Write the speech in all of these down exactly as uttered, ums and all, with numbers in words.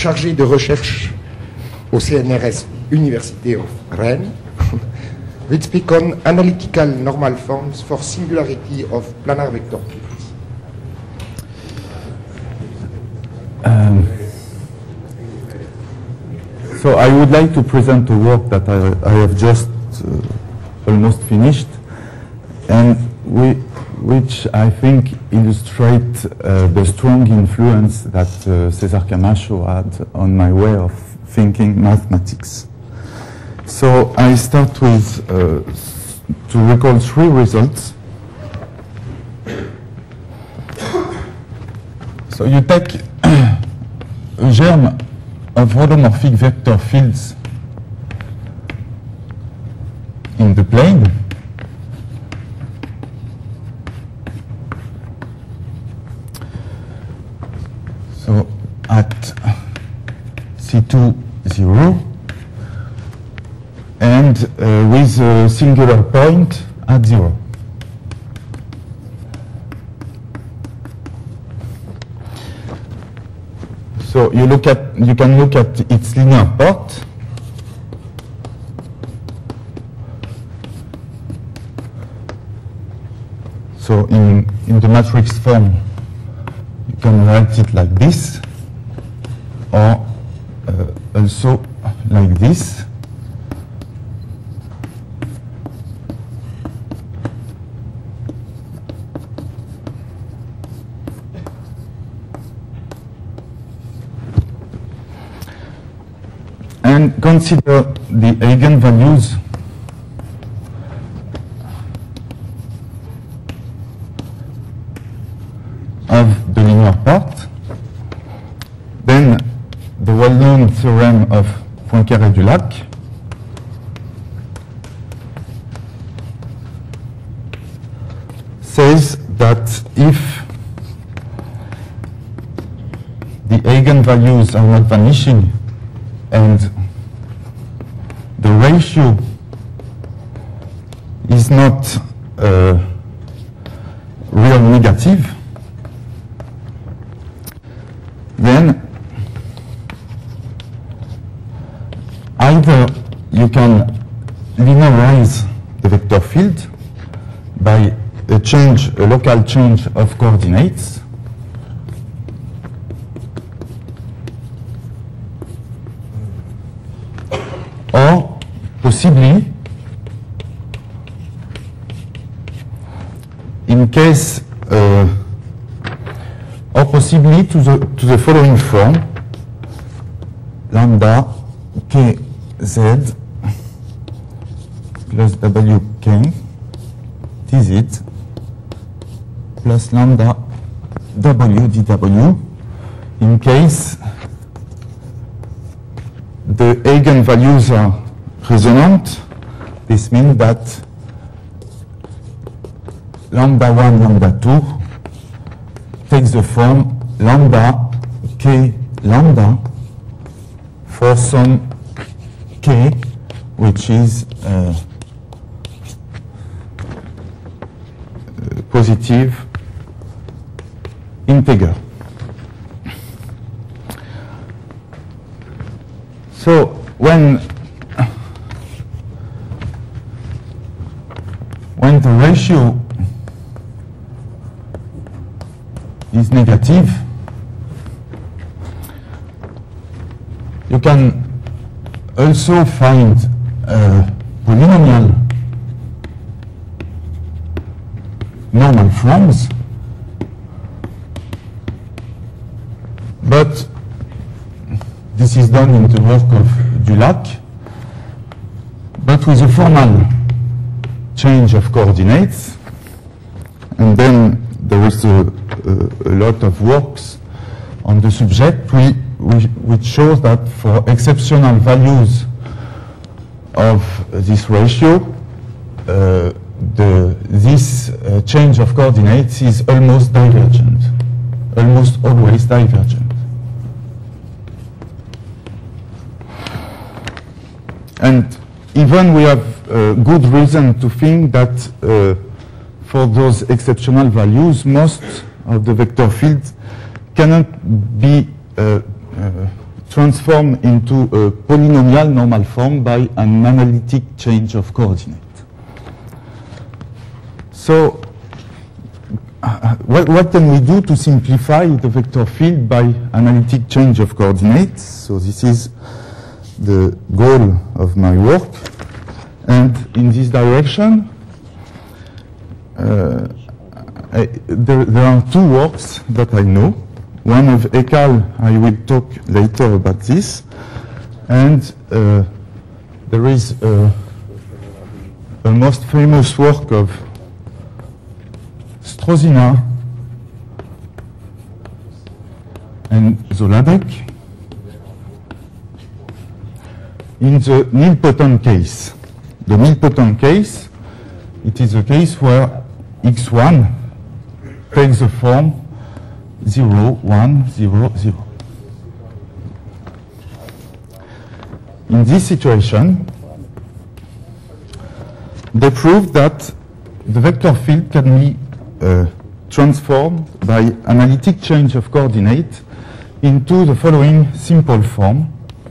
chargé de recherche au C N R S University of Rennes, will speak on analytical normal forms for singularity of planar vector fields. Um, so I would like to present a work that I, I have just uh, almost finished, and we, which I think illustrate uh, the strong influence that uh, César Camacho had on my way of thinking mathematics. So I start with uh, to recall three results. So you take a germ of holomorphic vector fields in the plane. So at C two, zero, and uh, with a singular point at zero. So you look at, you can look at its linear part. So in, in the matrix form, you can write it like this, or uh, also like this. And consider the eigenvalues of the linear part. Then the well-known theorem of Poincaré-Dulac. Says that if the eigenvalues are not vanishing and the ratio is not uh, real negative, then either you can linearize the vector field by a change, a local change of coordinates, or possibly, in case, uh, or possibly to the to the following form: lambda k z plus w k dz plus lambda w dw, in case the eigenvalues are resonant. This means that lambda one, lambda two takes the form lambda k lambda for some k which is uh, positive integer. So when when the ratio is negative, you can also find a polynomial normal forms, but this is done in the work of Dulac, but with a formal change of coordinates. And then there is a, a, a lot of works on the subject we, we, which shows that for exceptional values of this ratio, uh, the, this uh, change of coordinates is almost divergent, almost always divergent. And even we have uh, good reason to think that uh, for those exceptional values, most of the vector fields cannot be uh, uh, transformed into a polynomial normal form by an analytic change of coordinate. So uh, what, what can we do to simplify the vector field by analytic change of coordinates? So this is the goal of my work. And in this direction, uh, I, there, there are two works that I know. One of Ekal, I will talk later about this. And uh, there is a, a most famous work of Strozina and Zoládek in the nilpotent case. The nilpotent case, it is a case where x one takes the form zero, one, zero, zero. In this situation, they proved that the vector field can be uh, transformed by analytic change of coordinate into the following simple form.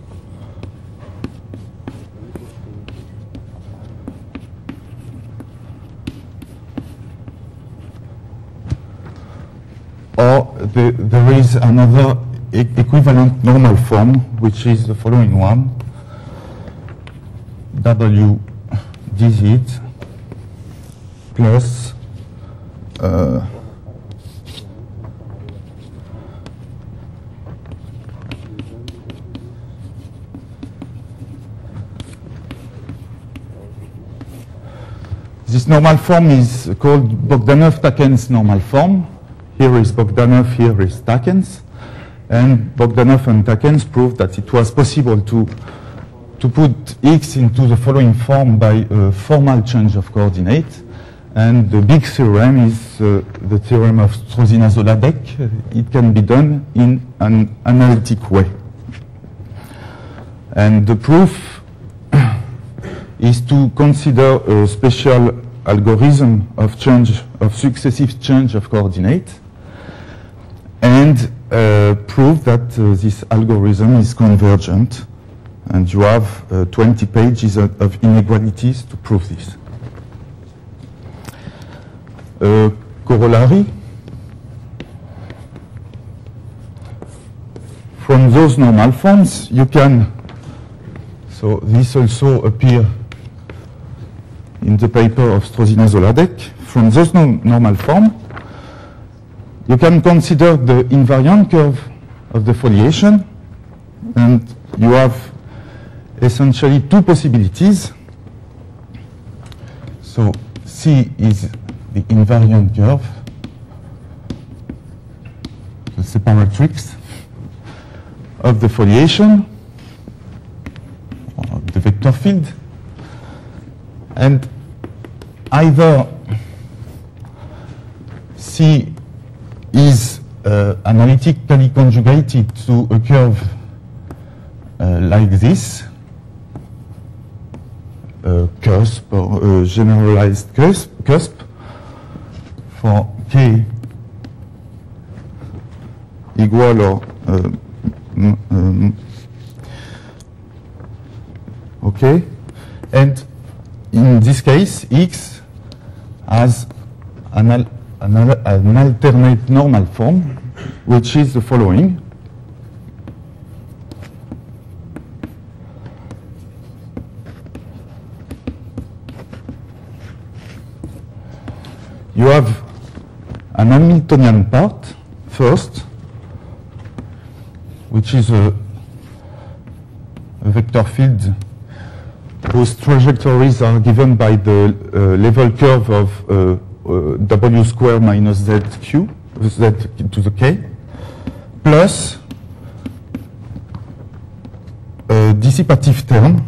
Or the, there is another e equivalent normal form, which is the following one. W dz plus uh, this normal form is called Bogdanov-Takens normal form. Here is Bogdanov, here is Takens. And Bogdanov and Takens proved that it was possible to, to put x into the following form by a formal change of coordinate. And the big theorem is uh, the theorem of Strozina-Zoládek. It can be done in an analytic way. And the proof is to consider a special algorithm of change, of successive change of coordinate, and uh, prove that uh, this algorithm is convergent. And you have uh, twenty pages of, of inequalities to prove this. Uh, corollary. From those normal forms, you can, so this also appears in the paper of Strozina-Zoládek. From those no normal forms, you can consider the invariant curve of the foliation, and you have essentially two possibilities. So C is the invariant curve, the separatrix of the foliation, or the vector field, and either C is uh, analytically conjugated to a curve uh, like this, a cusp or a generalized cusp, cusp for k equal or uh, um, okay, and in this case x has an, al an, al an alternate normal form, which is the following. You have an Hamiltonian part first, which is a, a vector field whose trajectories are given by the uh, level curve of uh, uh, w square minus zq, z to the k, plus a dissipative term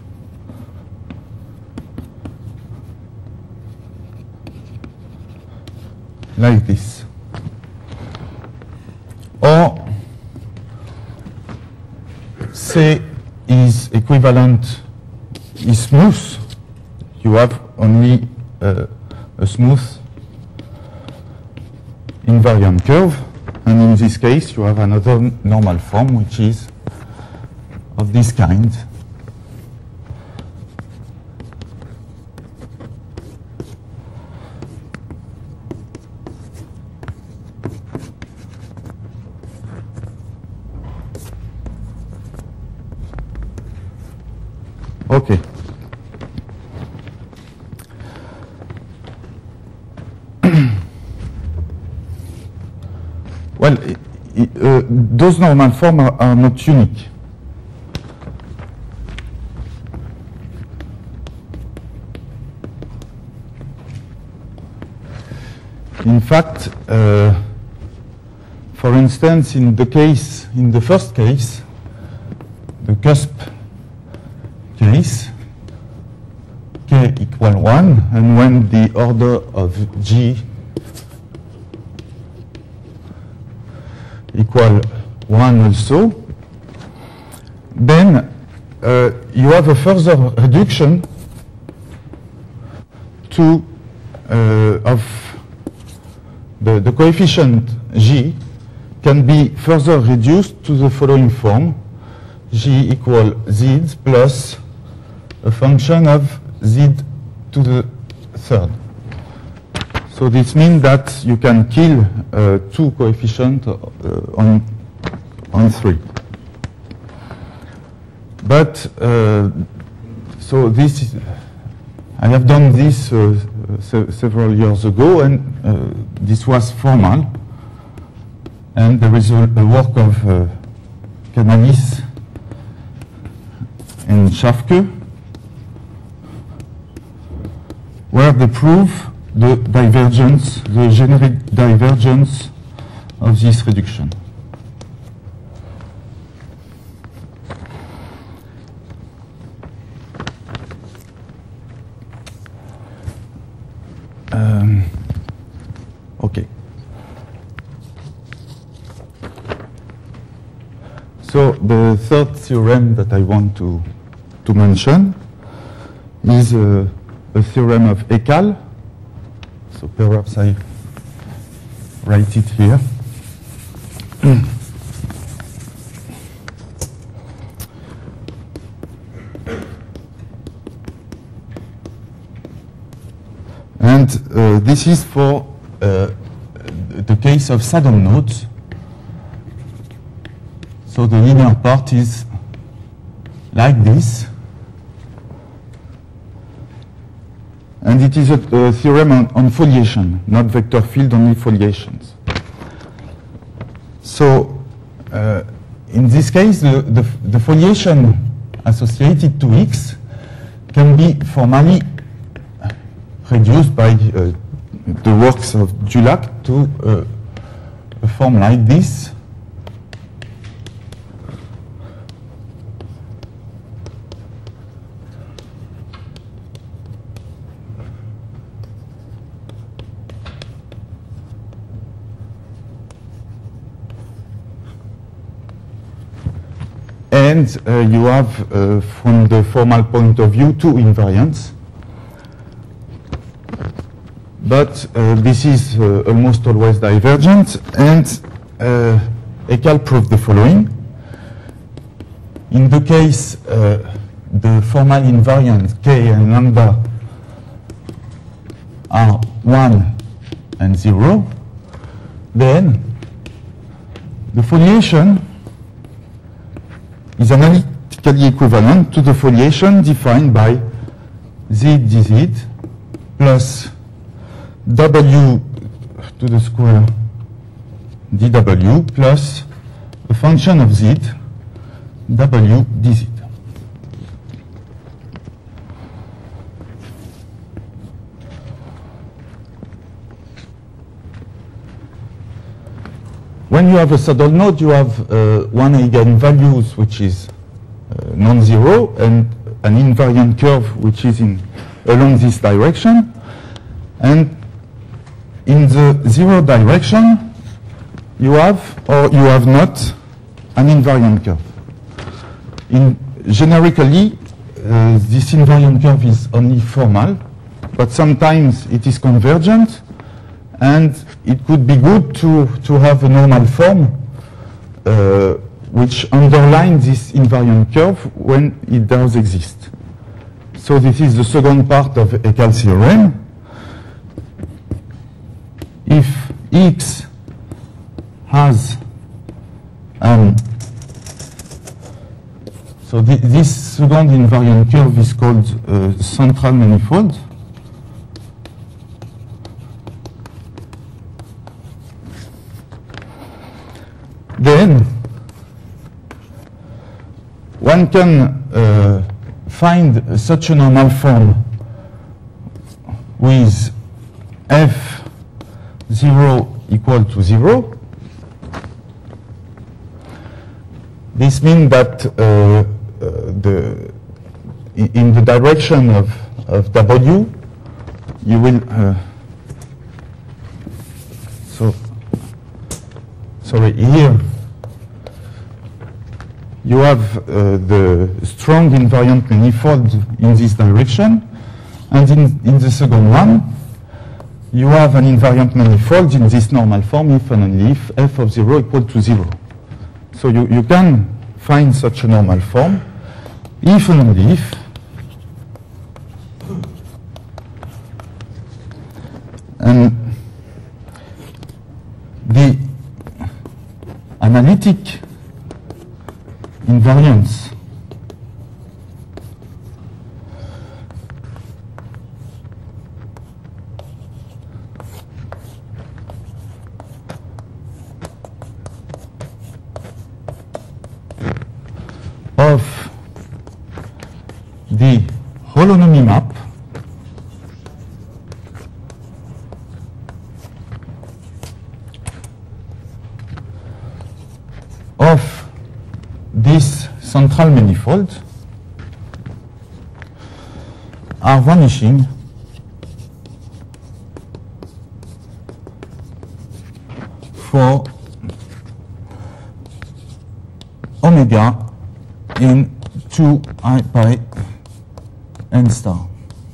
like this. Or C is equivalent, is smooth. You have only uh, a smooth invariant curve, and in this case you have another normal form, which is of this kind. Okay. Well, I, I, uh, those normal forms are, are not unique. In fact, uh, for instance, in the case, in the first case, the cusp case, k equal one, and when the order of G equal one also, then uh, you have a further reduction to uh, of the, the coefficient G can be further reduced to the following form: G equal Z plus a function of Z to the third. So this means that you can kill uh, two coefficients uh, on, on three. But, uh, so this is, I have done this uh, se several years ago, and uh, this was formal. And there is a, a work of uh, Canalis and Schafke, where they prove the divergence, the generic divergence of this reduction. Um, okay. So the third theorem that I want to, to mention is uh, a theorem of Ekal. So perhaps I write it here. And uh, this is for uh, the case of saddle nodes. So the linear part is like this. And it is a, a theorem on, on foliation, not vector field, only foliations. So uh, in this case, the, the, the foliation associated to X can be formally reduced by uh, the works of Dulac to uh, a form like this. And uh, you have, uh, from the formal point of view, two invariants. But uh, this is uh, almost always divergent, and uh, Ekal proved the following. In the case, uh, the formal invariant k and lambda are one and zero, then the foliation is analytically equivalent to the foliation defined by z dz plus w to the square dw plus a function of z w dz. When you have a saddle node, you have uh, one eigenvalues which is uh, non-zero and an invariant curve which is in along this direction. And in the zero direction, you have or you have not an invariant curve. In generically, uh, this invariant curve is only formal, but sometimes it is convergent. And it could be good to, to have a normal form uh, which underline this invariant curve when it does exist. So this is the second part of Ekal theorem. If X has um, so th this second invariant curve is called uh, central manifold. Then one can uh, find such a normal form with f zero equal to zero. This means that uh, uh, the in the direction of, of W, you will uh, so sorry here you have uh, the strong invariant manifold in this direction, and in, in the second one you have an invariant manifold in this normal form if and only if f of zero equal to zero. So you, you can find such a normal form if and only if and the analytic invariance of the holonomy map of this central manifold are vanishing for omega in two I pi n star.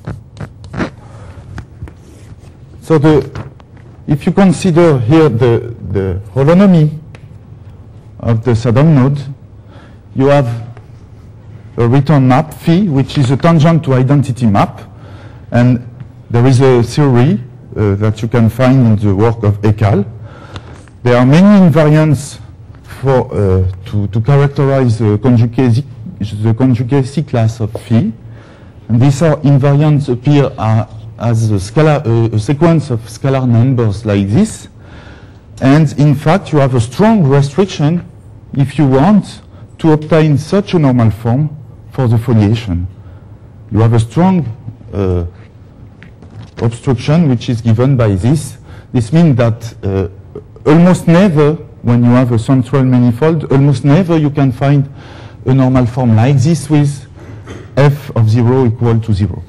So the if you consider here the the holonomy of the Saddam node, you have a return map phi, which is a tangent to identity map, and there is a theory uh, that you can find in the work of Ekal. There are many invariants for uh, to, to characterize the conjugacy, the conjugacy class of phi, and these are invariants appear uh, as a, scalar, uh, a sequence of scalar numbers like this, and in fact you have a strong restriction if you want to obtain such a normal form for the foliation. You have a strong uh, obstruction which is given by this. This means that uh, almost never, when you have a central manifold, almost never you can find a normal form like this with f of zero equal to zero.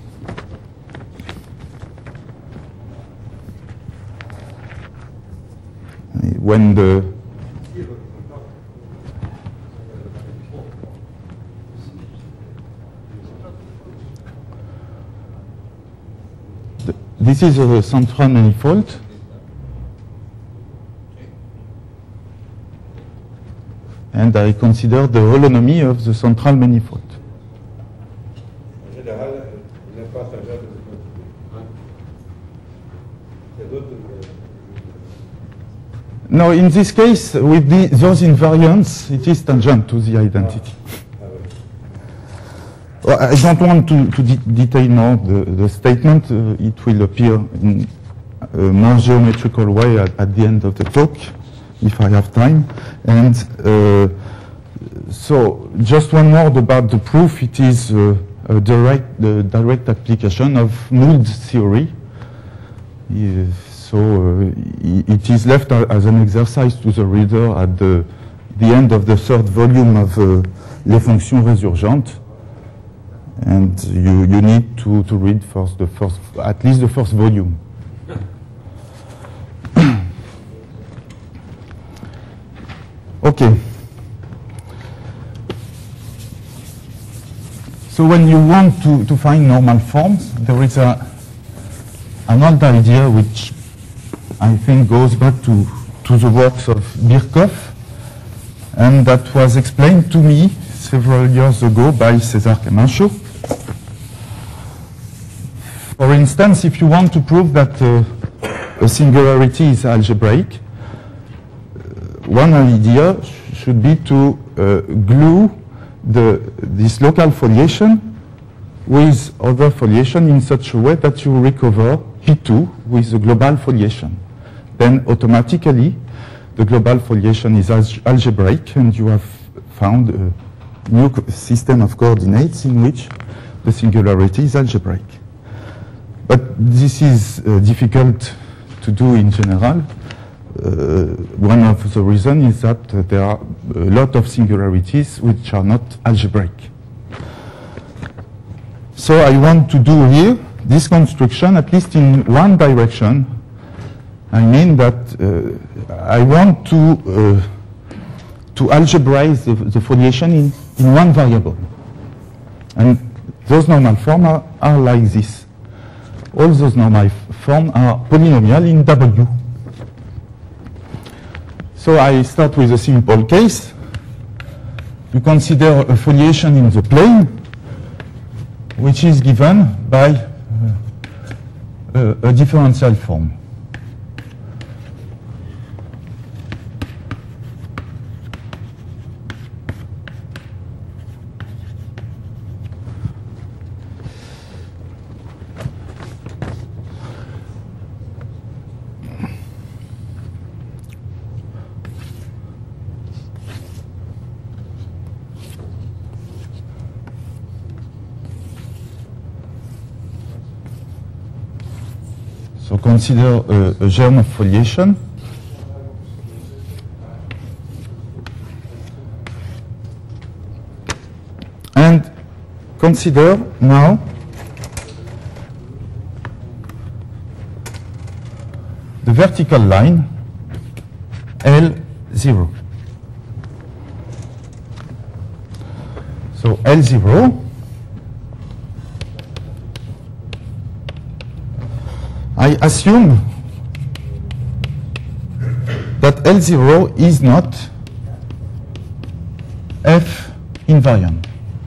When the This is a central manifold. And I consider the holonomy of the central manifold. No, in this case, with the, those invariants, it is tangent to the identity. Well, I don't want to, to de detail now the, the statement. Uh, it will appear in a more geometrical way at, at the end of the talk, if I have time. And uh, so, just one word about the proof. It is uh, a direct, the direct application of Mould theory. Uh, so, uh, it is left as an exercise to the reader at the, the end of the third volume of uh, Les Fonctions Résurgentes. And you, you need to, to read first the first, at least the first volume. Okay. So when you want to, to find normal forms, there is a, an old idea which I think goes back to, to the works of Birkhoff. and that was explained to me several years ago by César Camacho. For instance, if you want to prove that uh, a singularity is algebraic, uh, one idea sh should be to uh, glue the, this local foliation with other foliation in such a way that you recover P two with the global foliation. Then automatically the global foliation is algebraic, and you have found a new system of coordinates in which the singularity is algebraic. But this is uh, difficult to do in general. Uh, one of the reasons is that uh, there are a lot of singularities which are not algebraic. So I want to do here this construction, at least in one direction. I mean that uh, I want to uh, to algebraize the, the foliation in, in one variable. And those normal forms are, are like this. All those normal forms are polynomial in W. So I start with a simple case. You consider a foliation in the plane, which is given by uh, a, a differential form. So consider a, a germ of foliation. And consider now the vertical line L zero. So L zero I assume that L zero is not F invariant.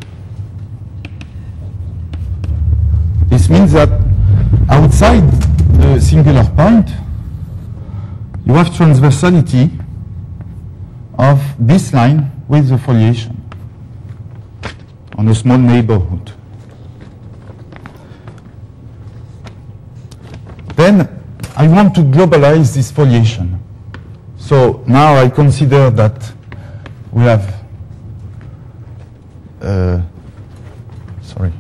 This means that outside the singular point, you have transversality of this line with the foliation on a small neighborhood. Then I want to globalize this foliation. So now I consider that we have, uh, sorry,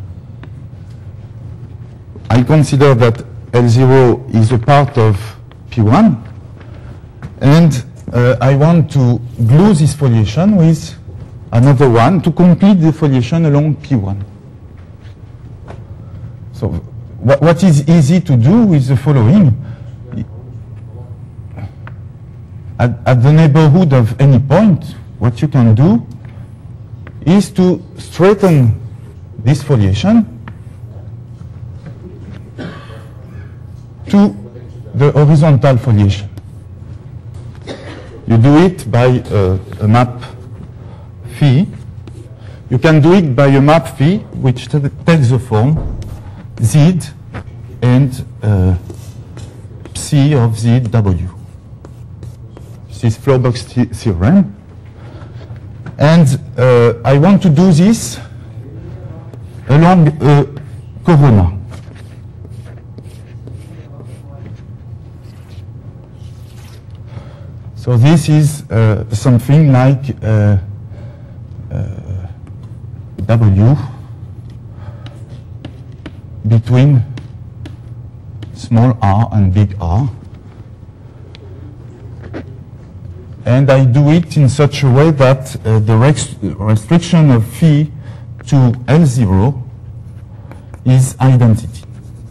I consider that L zero is a part of P one, and uh, I want to glue this foliation with another one to complete the foliation along P one. So what is easy to do is the following. At, at the neighborhood of any point, what you can do is to straighten this foliation to the horizontal foliation. You do it by uh, a map phi. You can do it by a map phi which takes the form Z and uh, psi of Z W. This is Fleurbaug's theorem. And uh, I want to do this along a corona. So this is uh, something like uh, uh, W between small r and big R. And I do it in such a way that uh, the rest restriction of phi to L zero is identity.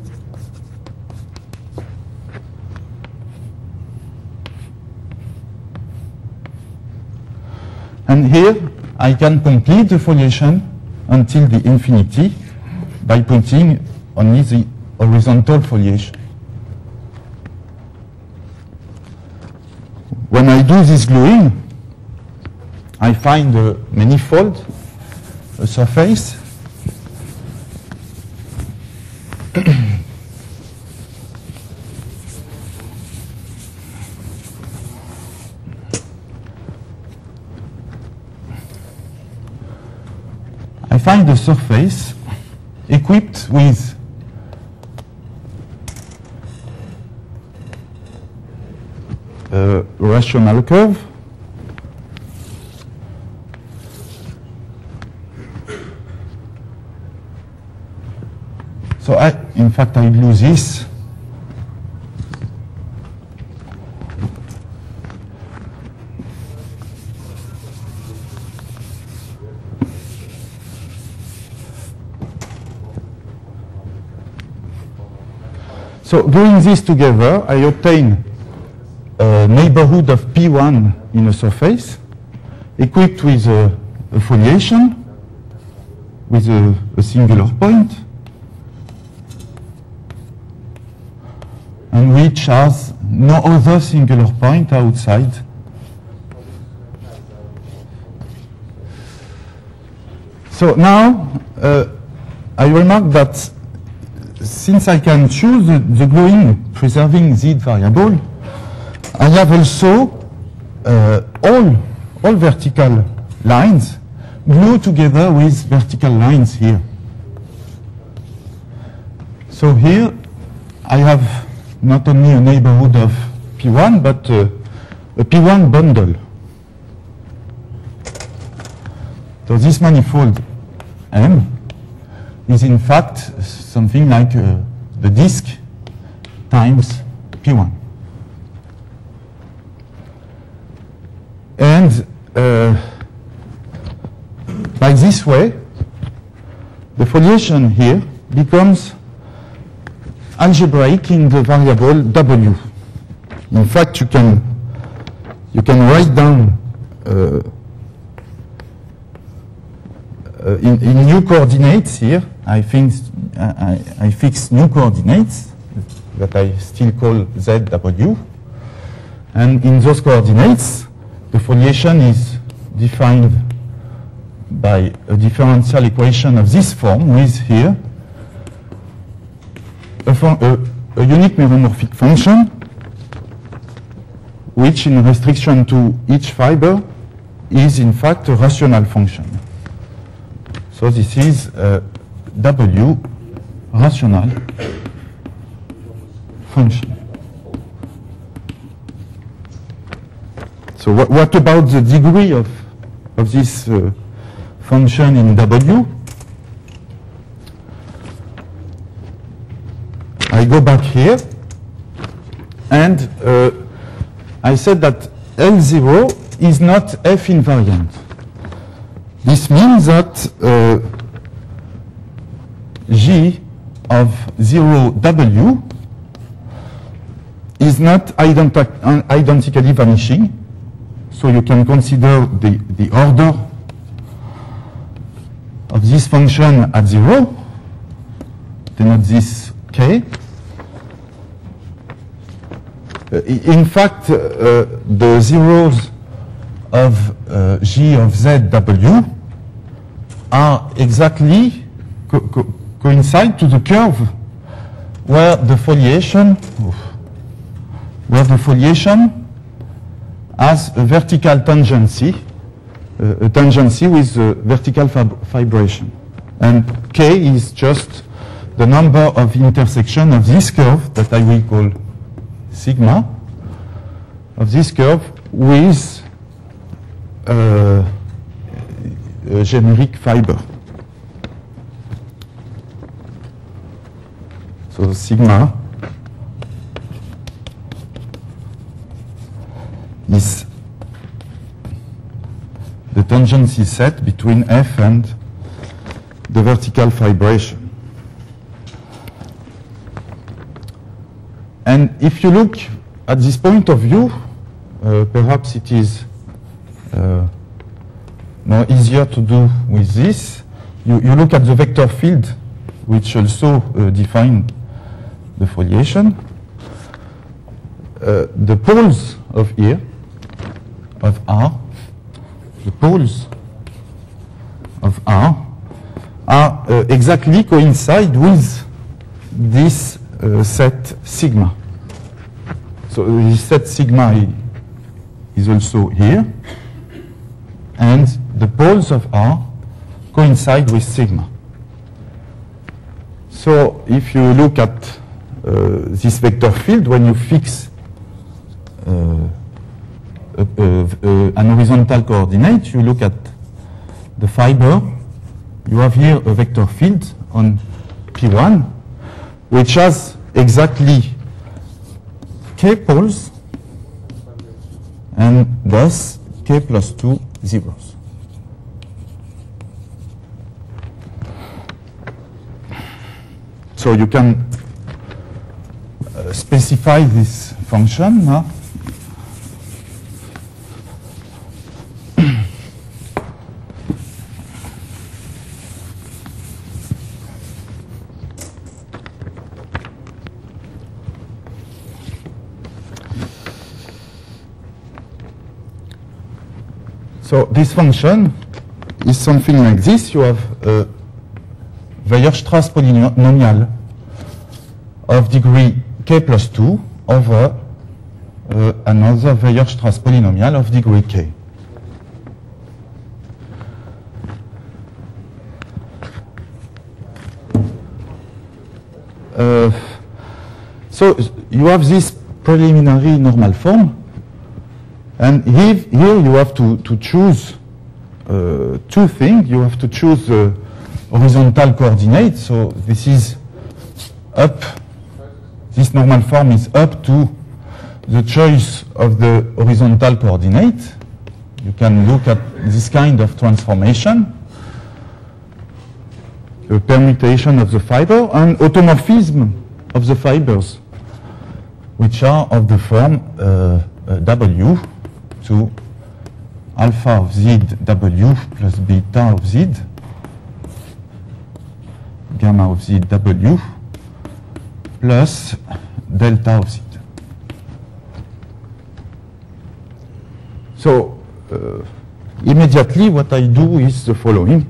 And here I can complete the foliation until the infinity by putting only the horizontal foliation. When I do this gluing, I find a manifold, a surface. I find a surface equipped with a rational curve so I, in fact, I lose this. So doing this together, I obtain a neighborhood of P one in a surface equipped with a, a foliation with a, a singular point and which has no other singular point outside. So now uh, I remark that since I can choose the, the gluing preserving Z variable, I have also uh, all, all vertical lines glued together with vertical lines here. So here I have not only a neighborhood of P one, but uh, a P one bundle. So this manifold M is in fact something like uh, the disk times P one. And uh, by this way, the foliation here becomes algebraic in the variable W. In fact, you can, you can write down uh, uh, in, in new coordinates here. I think I, I fix new coordinates that I still call Z W. And in those coordinates, the foliation is defined by a differential equation of this form with here a, form, a, a unique meromorphic function which in restriction to each fiber is in fact a rational function. So this is uh, W rational function. So what, what about the degree of, of this uh, function in W? I go back here and uh, I said that L zero is not F invariant. This means that uh, G of zero W is not identi identically vanishing. So you can consider the, the order of this function at zero, denote this K. Uh, in fact, uh, the zeros of uh, G of Z W are exactly co co coincide to the curve where the foliation, where the foliation has a vertical tangency, uh, a tangency with a vertical fib fibration. And K is just the number of intersection of this curve that I will call sigma, of this curve with uh, a generic fiber. So sigma is the tangency set between F and the vertical fibration. And if you look at this point of view, uh, perhaps it is uh, more easier to do with this. You, you look at the vector field, which also uh, define the foliation. Uh, the poles of here, of R, the poles of R are uh, exactly coincide with this uh, set sigma. So this set sigma is also here, and the poles of R coincide with sigma. So if you look at uh, this vector field, when you fix uh, uh, uh, an horizontal coordinate, you look at the fiber, you have here a vector field on P one, which has exactly k poles, and thus k plus two zeros. So you can uh, specify this function. Huh? So this function is something like this. You have a Weierstrass polynomial of degree k plus two over uh, another Weierstrass polynomial of degree k. Uh, so you have this preliminary normal form. And here, here you have to, to choose uh, two things. You have to choose the horizontal coordinate. So this is up, this normal form is up to the choice of the horizontal coordinate. You can look at this kind of transformation, the permutation of the fiber, and automorphism of the fibers, which are of the form uh, uh, W to alpha of z w plus beta of z, gamma of z w plus delta of z. So uh, immediately what I do is the following.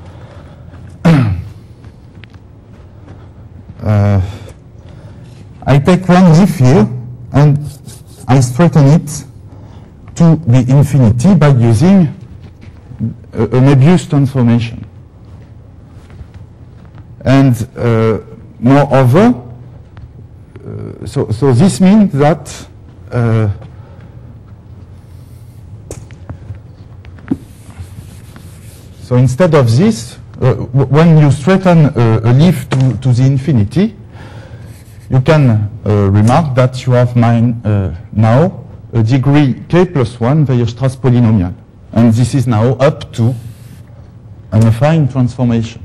uh, I take one leaf here and I straighten it to the infinity by using a, a Möbius transformation. And uh, moreover, uh, so, so this means that uh, so instead of this, uh, when you straighten a, a leaf to, to the infinity, you can uh, remark that you have mine, uh, now a degree k plus one Weierstrass polynomial. And this is now up to an affine transformation.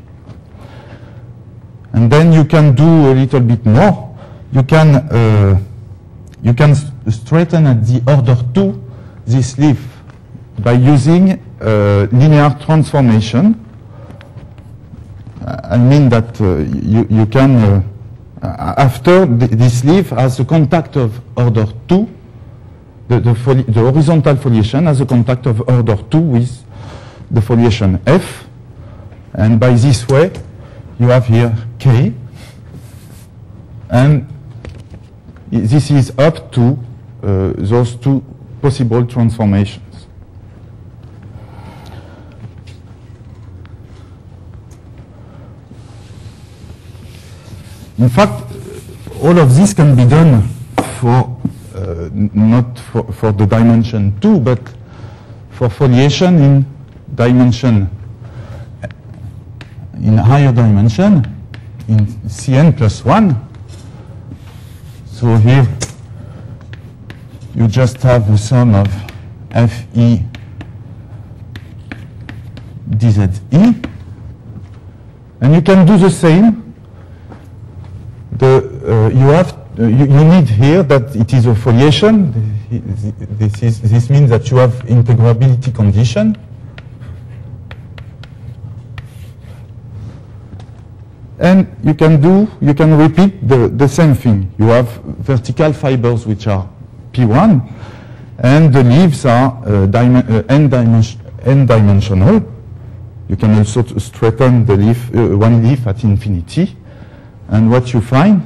And then you can do a little bit more. You can, uh, you can straighten at the order two this leaf by using uh, linear transformation. I mean that uh, you, you can, uh, after th this leaf has a contact of order two, The, the, the horizontal foliation has a contact of order two with the foliation f, and by this way you have here k, and this is up to uh, those two possible transformations. In fact, all of this can be done for Uh, not for, for the dimension two, but for foliation in dimension, in higher dimension, in Cn plus one. So here you just have the sum of Fe dZe, and you can do the same. The, uh, you have Uh, you, you need here that it is a foliation. This, is, this means that you have integrability condition. And you can do, you can repeat the, the same thing. You have vertical fibers which are P one, and the leaves are uh, dimen uh, n, dimension, n-dimensional. You can also straighten the leaf, uh, one leaf at infinity. And what you find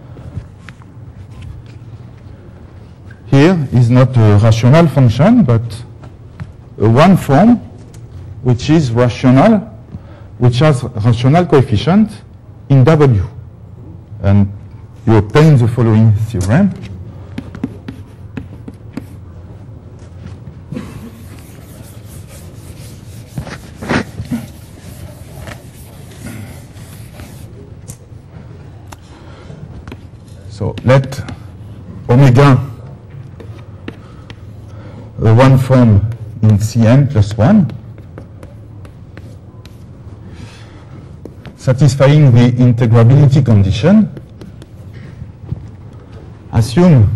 here is not a rational function, but a one form which is rational, which has rational coefficient in W. And you obtain the following theorem. So let omega the one form in Cn plus one, satisfying the integrability condition, assume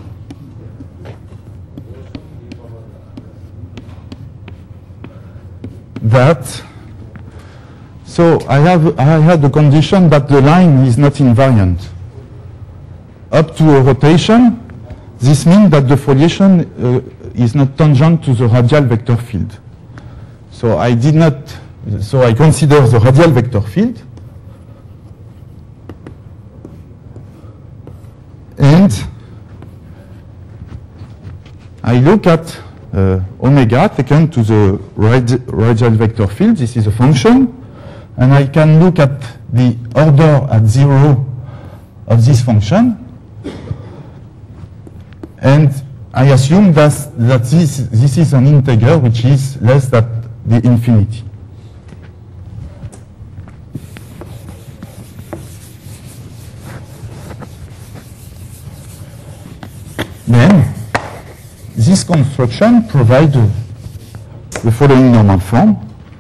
that, so I have I had the condition that the line is not invariant. Up to a rotation, this means that the foliation uh, is not tangent to the radial vector field. So I did not, so I consider the radial vector field, and I look at uh, omega taken to the radi radial vector field. This is a function, and I can look at the order at zero of this function. And I assume that, that this, this is an integer which is less than the infinity. Then, this construction provides the following normal form.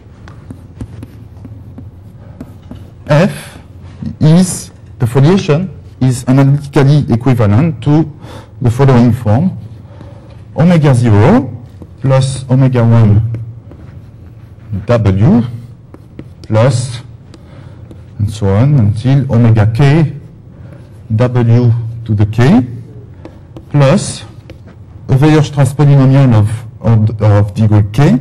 F is, the foliation is analytically equivalent to the following form: omega zero plus omega one W plus, and so on until omega k W to the k plus a Weierstrass polynomial of order of degree k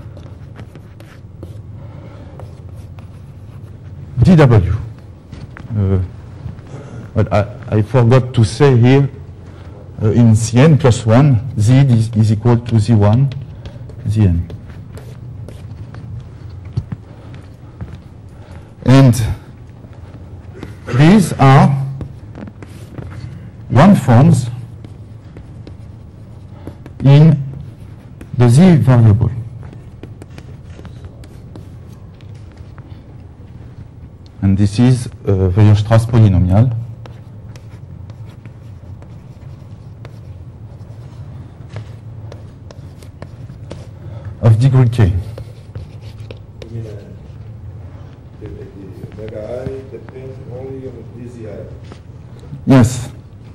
dW. Uh, but I, I forgot to say here, Uh, in Cn plus one, Z is, is equal to Z one, Zn. And these are one forms in the Z variable. And this is a Weierstrass polynomial. Of degree k. You mean uh, the, the omega I depends only on D Z I? Yes.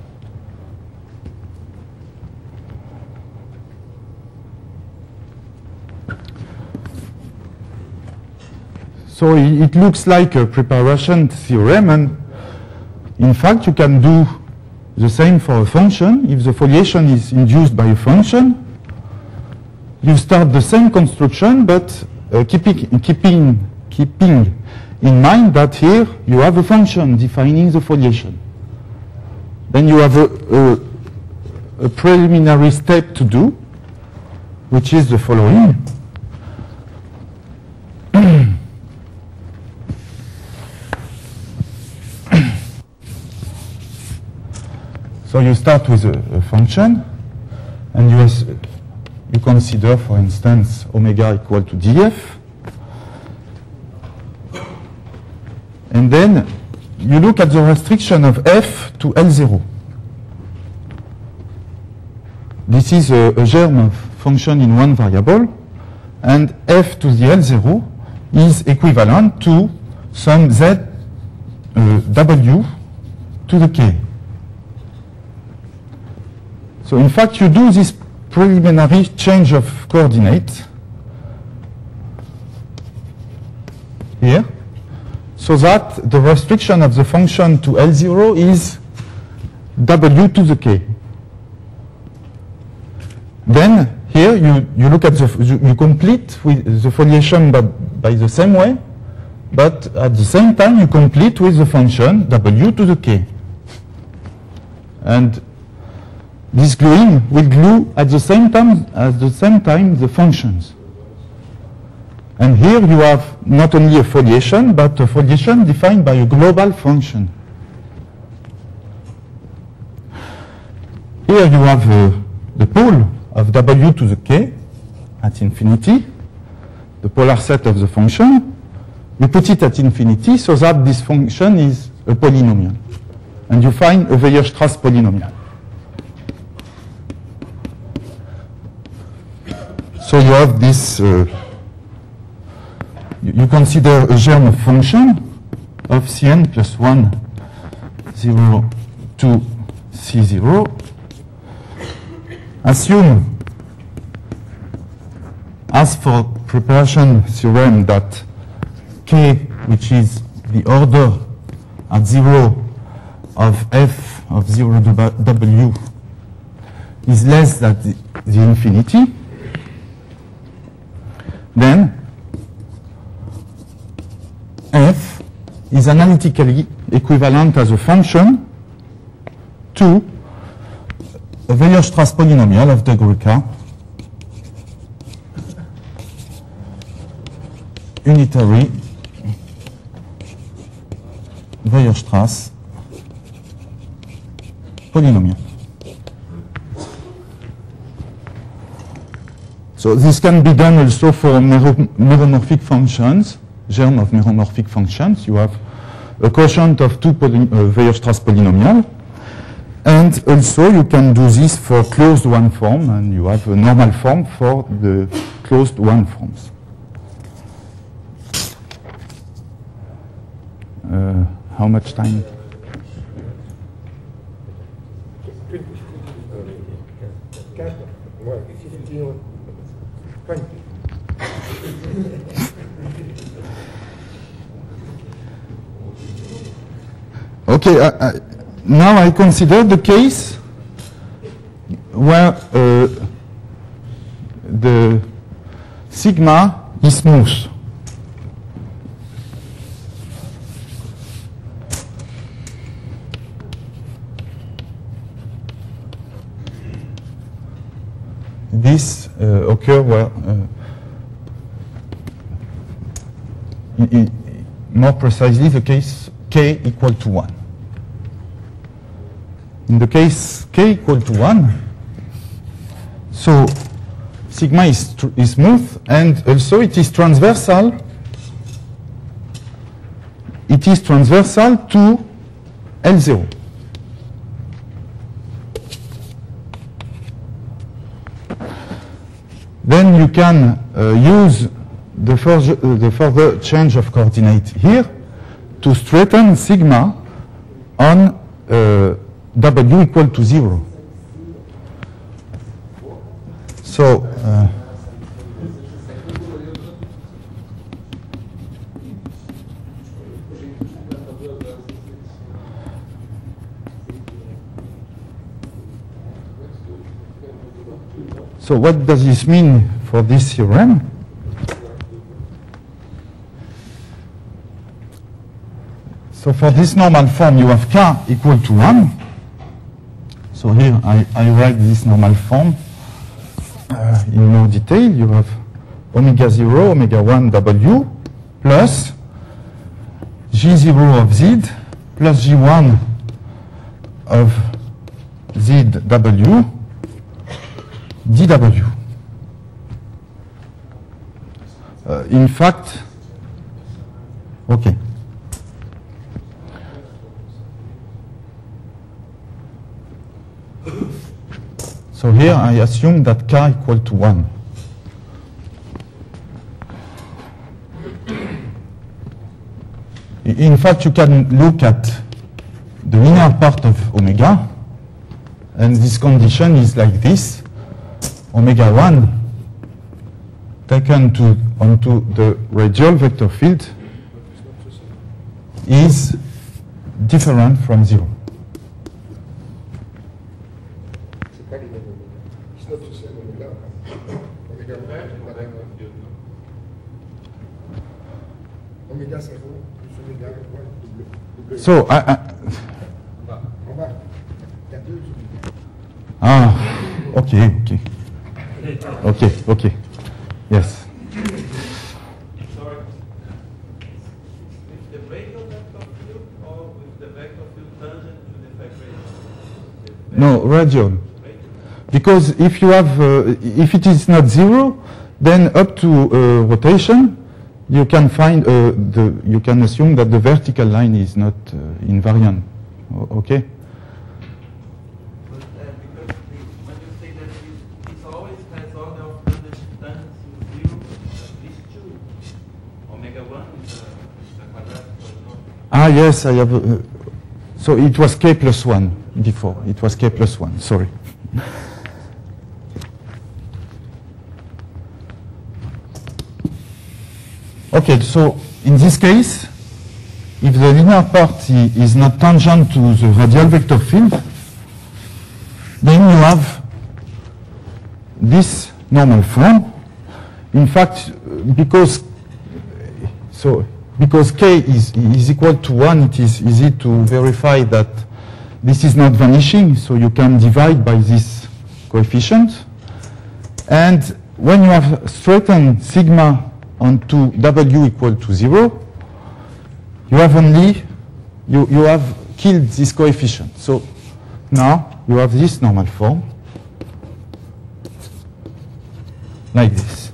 So it, it looks like a preparation theorem, and in fact you can do the same for a function. If the foliation is induced by a function, you start the same construction, but uh, keeping, keeping, keeping in mind that here you have a function defining the foliation. Then you have a, a, a preliminary step to do, which is the following. So you start with a, a function, and you has, you consider, for instance, omega equal to df. And then you look at the restriction of f to L zero. This is a, a germ of function in one variable, and f to the L zero is equivalent to some z uh, w to the k. So in fact, you do this preliminary change of coordinates here, so that the restriction of the function to L zero is w to the k. Then here you, you look at the, you, you complete with the foliation by, by the same way, but at the same time you complete with the function w to the k. And this gluing will glue at the same time at the same time the functions. And here you have not only a foliation, but a foliation defined by a global function. Here you have uh, the pole of w to the k at infinity, the polar set of the function. You put it at infinity so that this function is a polynomial. And you find a Weierstrass polynomial. So you have this, uh, you, you consider a germ of function of Cn plus one, zero, two, C zero. Assume, as for preparation theorem, that k, which is the order at zero of f of zero w, is less than the, the infinity, then f is analytically equivalent as a function to a Weierstrass polynomial of degree k, unitary Weierstrass polynomial. So this can be done also for meromorphic functions, germ of meromorphic functions. You have a quotient of two poly uh, Weierstrass polynomial. And also you can do this for closed one form, and you have a normal form for the closed one forms. Uh, how much time? Okay, I, I, now I consider the case where uh, the sigma is smooth. This uh, occurs where, uh, in, in, more precisely, the case k equal to one. In the case k equal to one, so sigma is, is smooth, and also it is transversal. It is transversal to L zero. Then you can uh, use the further, uh, the further change of coordinate here to straighten sigma on uh, w equal to zero. So uh, So what does this mean for this theorem? So for this normal form, you have k equal to one. So here I, I write this normal form uh, in more detail. You have omega zero, omega one w plus g zero of z plus g one of z w dw. Uh, in fact, okay. So here I assume that k equal to one. In fact, you can look at the linear part of omega, and this condition is like this. Omega one taken to onto the radial vector field is different from zero. So, I, I, ah, okay, okay. Okay, okay. Yes. Sorry. With the radial vector field or with the vector field tangent to the effect radius? No, radial. Because if you have, uh, if it is not zero, then up to uh, rotation, you can find uh, the, you can assume that the vertical line is not uh, invariant. O okay. But, uh, because the, when you say that it, it always has order of tangents to zero, at least two. Omega one is a, is a quadratic polynomial. Ah yes, I have. Uh, so it was k plus one before. It was k plus one. Sorry. Okay, so in this case, if the linear part is not tangent to the radial vector field, then you have this normal form. In fact, because so because k is, is equal to one, it is easy to verify that this is not vanishing, so you can divide by this coefficient. And when you have straightened sigma onto W equal to zero, you have only, you, you have killed this coefficient. So now you have this normal form, like this.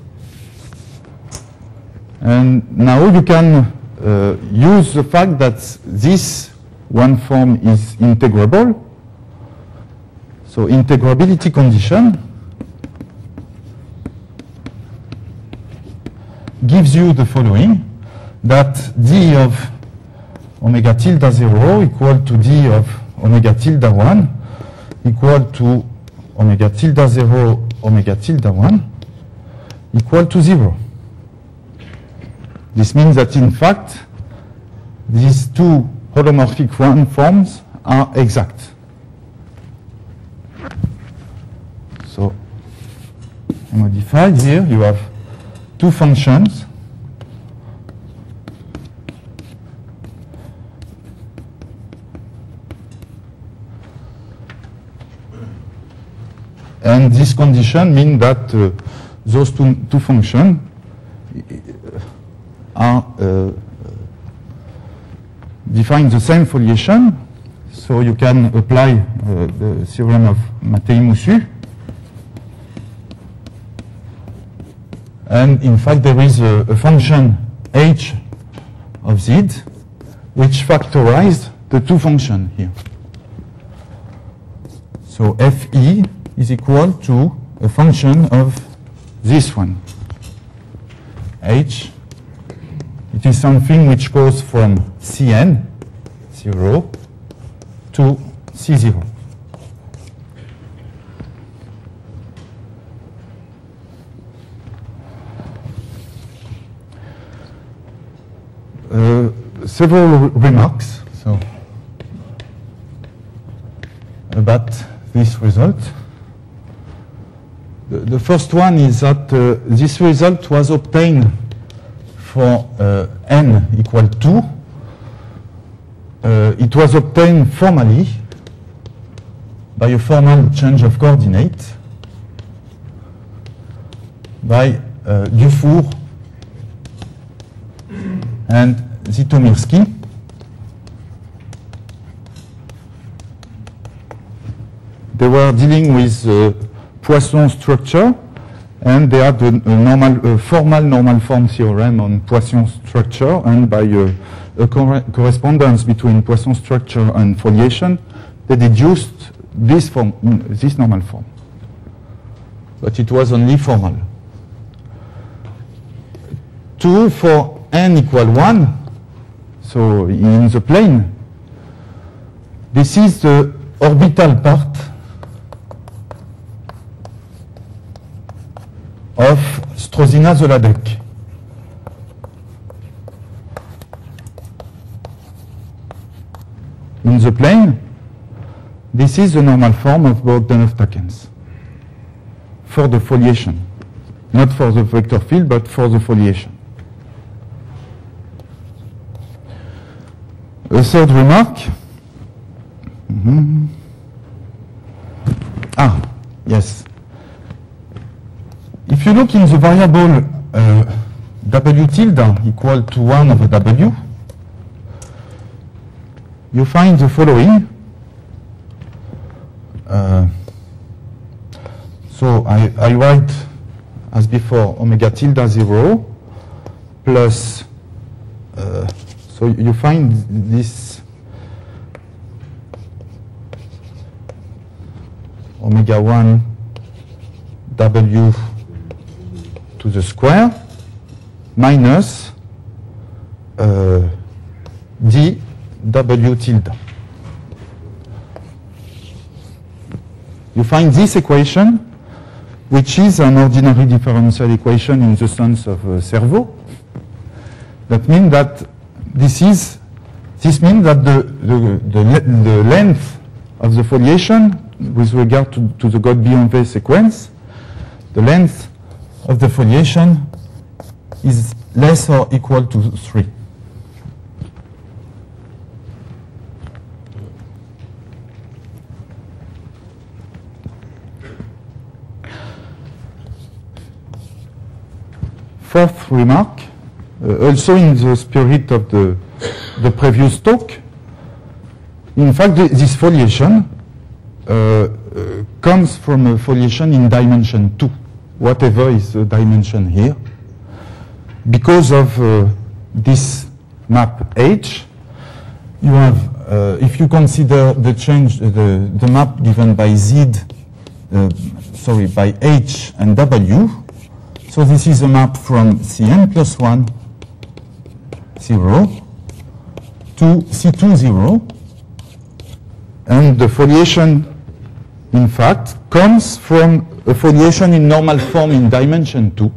And now you can uh, use the fact that this one form is integrable. So integrability condition gives you the following, that d of omega tilde zero equal to d of omega tilde one equal to omega tilde zero omega tilde one equal to zero. This means that in fact these two holomorphic one forms are exact. So I modify here, you have two functions and this condition means that uh, those two, two functions are uh, define the same foliation, so you can apply uh, the theorem of Mattei-Moussu. And in fact, there is a, a function h of z which factorized the two functions here. So Fe is equal to a function of this one, h. It is something which goes from Cn, zero, to C zero. Uh, several remarks so about this result. The, the first one is that uh, this result was obtained for uh, n equal two. Uh, it was obtained formally by a formal change of coordinate by uh, Dufour and Zitomirsky. They were dealing with uh, Poisson structure, and they had a, a normal, a formal normal form theorem on Poisson structure, and by uh, a cor correspondence between Poisson structure and foliation, they deduced this form, this normal form. But it was only formal. Two, for n equal one, so in the plane, this is the orbital part of Strozina-Zoládek. In the plane, this is the normal form of Bogdanov-Takens for the foliation, not for the vector field, but for the foliation. a third remark. Mm-hmm. Ah, yes. If you look in the variable uh, w tilde equal to one over w, you find the following. Uh, so I, I write, as before, omega tilde zero plus, uh, so you find this omega one w to the square minus uh, d w tilde. You find this equation, which is an ordinary differential equation in the sense of uh, Servo. That means that this is this means that the the, the the length of the foliation with regard to, to the God-Bienvet sequence, the length of the foliation is less or equal to three. Fourth remark, uh, also in the spirit of the, the previous talk, in fact, the, this foliation uh, uh, comes from a foliation in dimension two, whatever is the dimension here. Because of uh, this map H, you have, uh, if you consider the change, uh, the, the map given by Z, uh, sorry, by H and W, so this is a map from C n plus one, zero, to C two, zero, and the foliation, in fact, comes from a foliation in normal form in dimension two.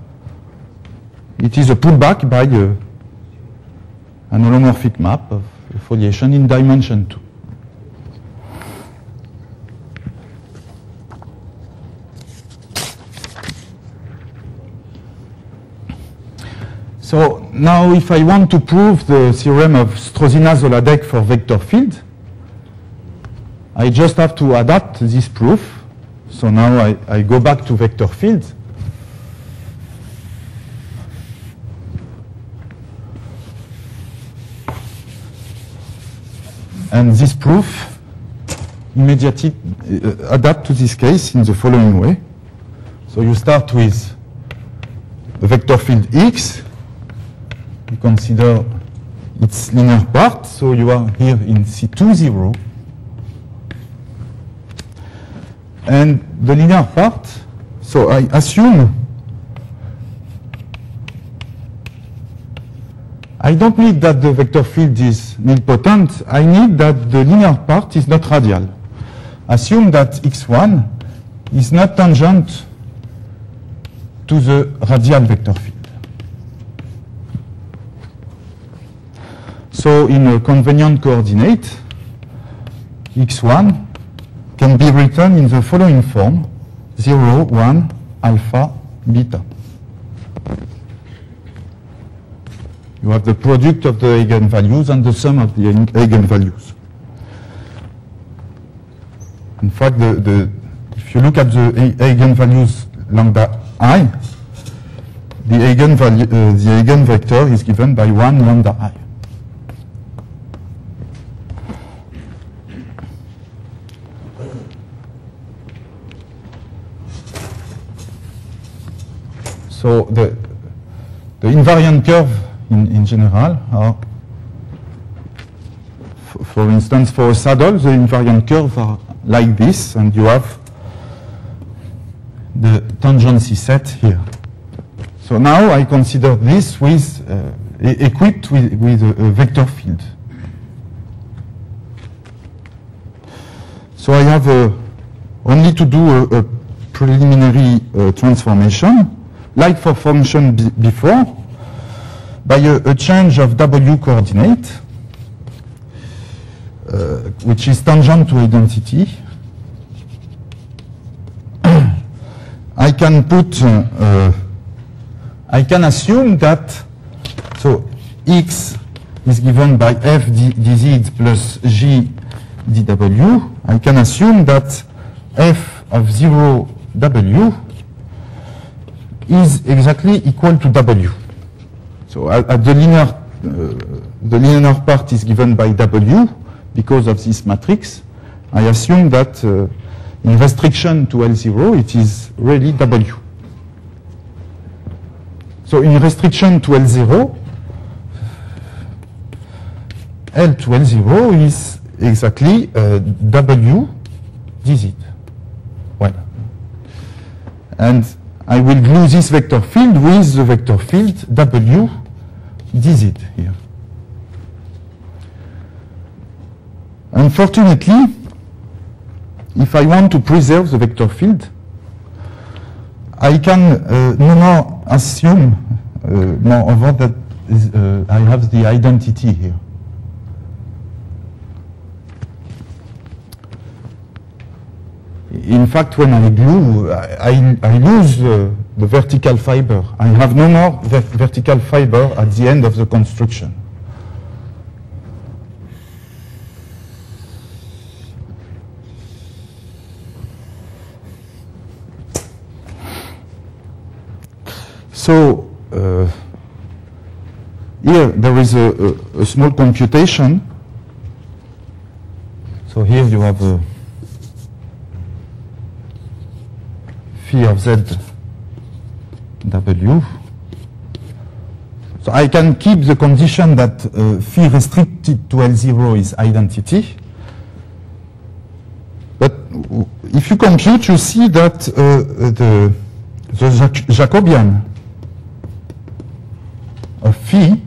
It is a pullback by a, an holomorphic map of a foliation in dimension two. So now if I want to prove the theorem of Strozina-Zoládek for vector field, I just have to adapt this proof. So now I, I go back to vector field. And this proof immediately uh, adapt to this case in the following way. So you start with a vector field X. You consider its linear part. So you are here in C two, zero. And the linear part, so I assume I don't need that the vector field is nilpotent. I need that the linear part is not radial. Assume that X one is not tangent to the radial vector field. So in a convenient coordinate, X one can be written in the following form, zero, one, alpha, beta. You have the product of the eigenvalues and the sum of the eigenvalues. In fact, the, the, if you look at the eigenvalues lambda I, the, eigenvalue, uh, the eigenvector is given by one lambda I. So the, the invariant curve in, in general are, for instance, for a saddle, the invariant curves are like this, and you have the tangency set here. So now I consider this with, uh, equipped with, with a, a vector field. So I have uh, only to do a, a preliminary uh, transformation, like for function b before, by a, a change of W coordinate, uh, which is tangent to identity. I can put, uh, uh, I can assume that, so X is given by f dz plus g dw, I can assume that f of zero w is exactly equal to w. So at, at the linear, uh, the linear part is given by w because of this matrix. I assume that uh, in restriction to L zero, it is really w. So in restriction to L zero, L to L zero is exactly uh, w dz. Well, and I will glue this vector field with the vector field w dz here. Unfortunately, if I want to preserve the vector field, I can uh, no more assume, uh, moreover, that is, uh, I have the identity here. In fact, when I glue, I, I, I lose uh, the vertical fiber. I have no more ver vertical fiber at the end of the construction. So uh, here there is a, a, a small computation. So here you have a phi of z w. So I can keep the condition that uh, phi restricted to L zero is identity. But if you compute, you see that uh, the, the Jacobian of phi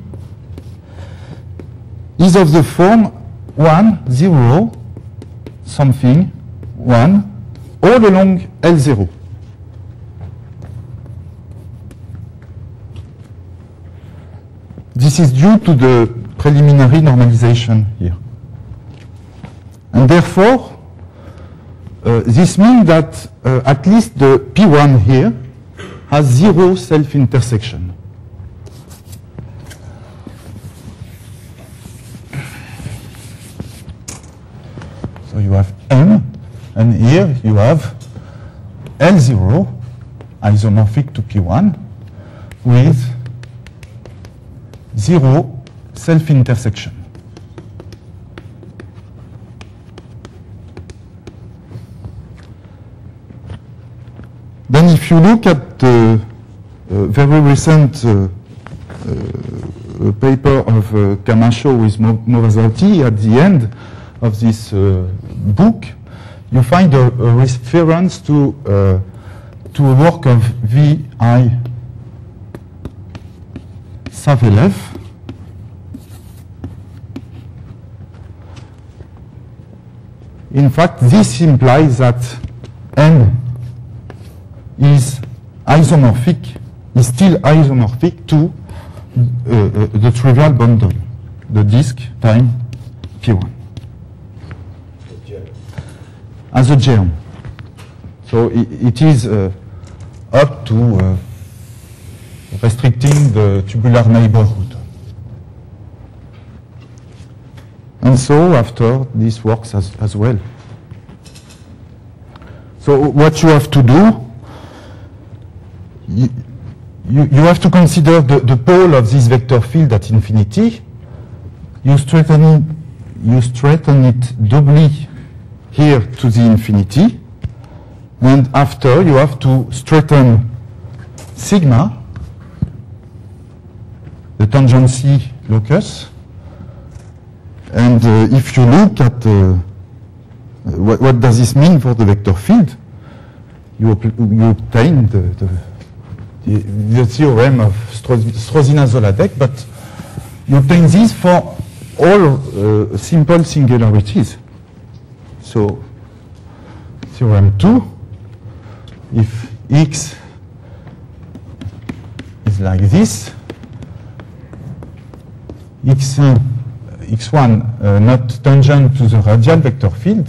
is of the form one, zero, something, one, all along L zero. This is due to the preliminary normalization here. And therefore, uh, this means that uh, at least the P one here has zero self-intersection. So you have M, and here you have L zero isomorphic to P one with zero self-intersection. Then if you look at the uh, very recent uh, uh, paper of uh, Camacho with Morazzotti at the end of this uh, book, you find a, a reference to, uh, to a work of V I Savelev. In fact, this implies that M is isomorphic, is still isomorphic to uh, uh, the trivial bundle, the disk time P one. As a germ. So it, it is uh, up to uh, restricting the tubular neighborhood. And so after, this works as, as well. So what you have to do, you, you, you have to consider the, the pole of this vector field at infinity. You straighten it, you straighten it doubly here to the infinity. And after, you have to straighten sigma, the tangency locus. And uh, if you look at uh, what, what does this mean for the vector field, you, you obtain the, the, the, the theorem of Strozina-Zoládek, but you obtain this for all uh, simple singularities. So theorem two, if x is like this, x one, x one uh, not tangent to the radial vector field.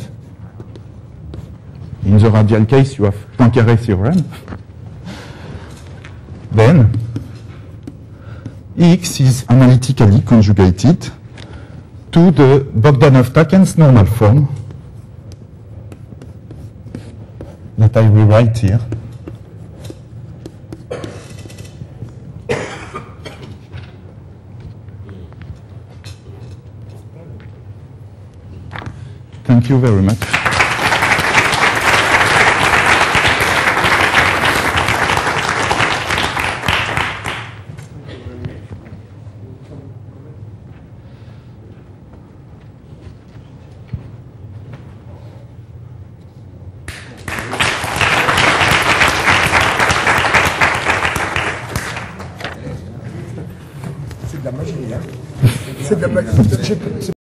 In the radial case, you have Poincaré theorem. Then x is analytically conjugated to the Bogdanov-Takens normal form that I rewrite here. Thank you very much. C'est de la magie, hein. C'est de la magie.